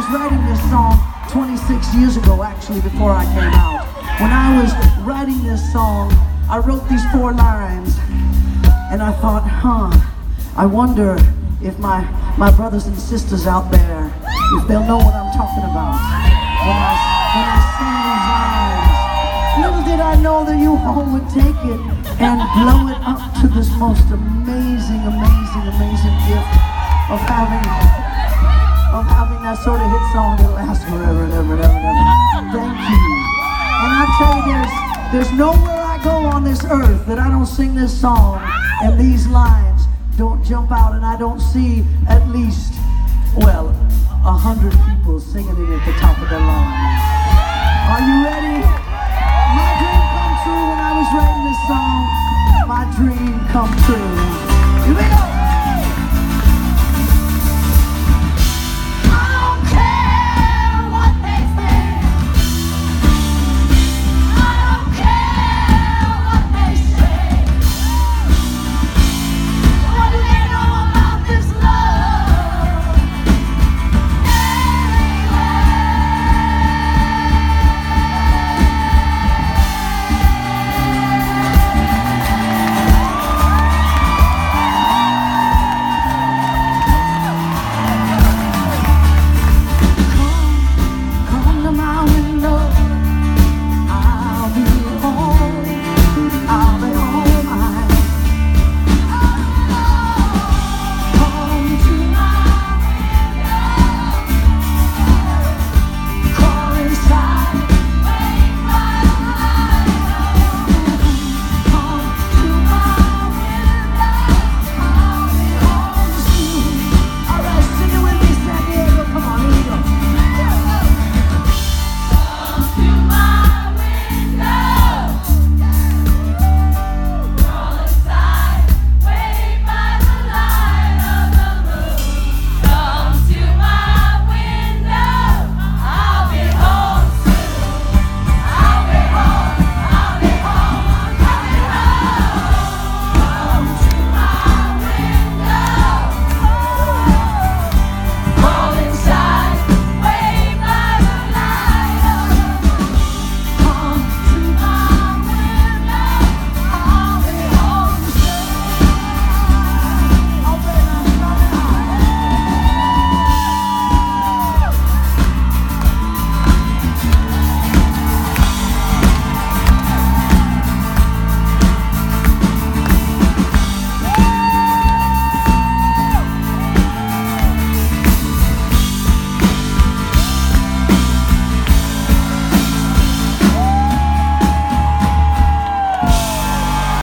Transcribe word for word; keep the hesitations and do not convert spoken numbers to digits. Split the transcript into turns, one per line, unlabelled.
was writing this song twenty-six years ago, actually, before I came out. When I was writing this song, I wrote these four lines, and I thought, huh, I wonder if my, my brothers and sisters out there, if they'll know what I'm talking about when I, when I sing these lines. Little did I know that you all would take it and blow it up to this most amazing, amazing, amazing gift of having, of having that sort of hit song that lasts forever and ever and ever and ever. Thank you. And I tell you, there's, there's nowhere I go on this earth that I don't sing this song and these lines don't jump out, and I don't see at least, well, a hundred people singing it at the top of their lungs. Are you